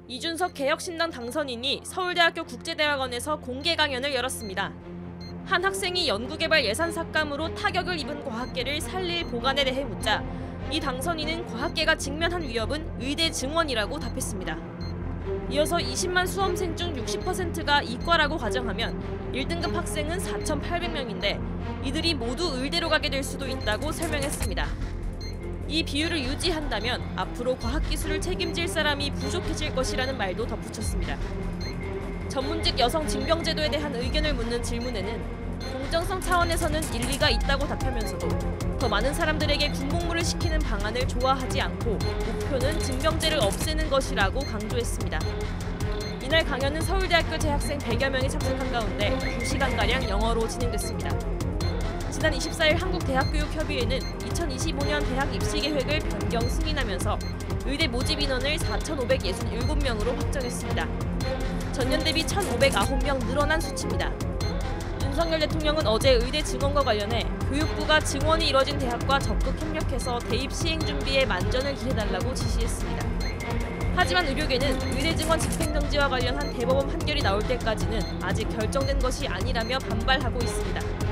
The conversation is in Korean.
이준석 개혁신당 당선인이 서울대학교 국제대학원에서 공개 강연을 열었습니다. 한 학생이 연구개발 예산 삭감으로 타격을 입은 과학계를 살릴 보관에 대해 묻자 이 당선인은 과학계가 직면한 위협은 의대 증원이라고 답했습니다. 이어서 20만 수험생 중 60%가 이과라고 가정하면 1등급 학생은 4,800명인데 이들이 모두 의대로 가게 될 수도 있다고 설명했습니다. 이 비율을 유지한다면 앞으로 과학기술을 책임질 사람이 부족해질 것이라는 말도 덧붙였습니다. 전문직 여성 징병제도에 대한 의견을 묻는 질문에는 공정성 차원에서는 일리가 있다고 답하면서도 더 많은 사람들에게 군복무를 시키는 방안을 좋아하지 않고 목표는 징병제를 없애는 것이라고 강조했습니다. 이날 강연은 서울대학교 재학생 100여 명이 참석한 가운데 2시간가량 영어로 진행됐습니다. 지난 24일 한국대학교육협의회는 2025년 대학 입시 계획을 변경 승인하면서 의대 모집 인원을 4,567명으로 확정했습니다. 전년 대비 1,509명 늘어난 수치입니다. 윤석열 대통령은 어제 의대 증원과 관련해 교육부가 증원이 이뤄진 대학과 적극 협력해서 대입 시행 준비에 만전을 기해달라고 지시했습니다. 하지만 의료계는 의대 증원 집행정지와 관련한 대법원 판결이 나올 때까지는 아직 결정된 것이 아니라며 반발하고 있습니다.